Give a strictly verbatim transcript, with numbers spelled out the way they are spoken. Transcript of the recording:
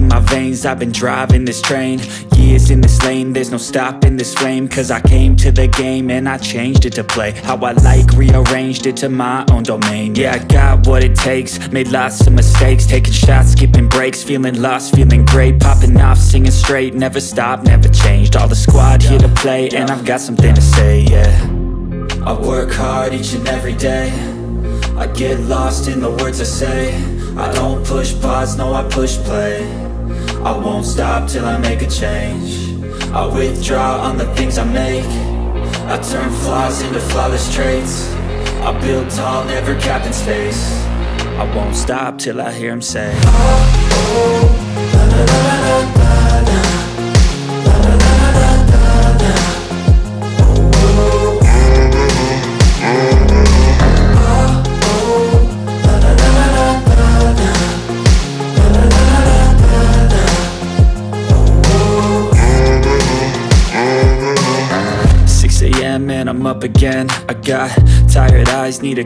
in my veins, I've been driving this train. Years in this lane, there's no stopping this flame. Cause I came to the game and I changed it to play how I like, rearranged it to my own domain. Yeah, I got what it takes, made lots of mistakes, taking shots, skipping breaks, feeling lost, feeling great, popping off, singing straight, never stopped, never changed. All the squad here to play, and I've got something to say, yeah. I work hard each and every day, I get lost in the words I say. I don't push pause, no I push play. I won't stop till I make a change. I withdraw on the things I make. I turn flaws into flawless traits. I build tall, never capped in space. I won't stop till I hear him say, oh, oh, la, la, la, la, la, la. six a m and I'm up again. I got tired eyes, need a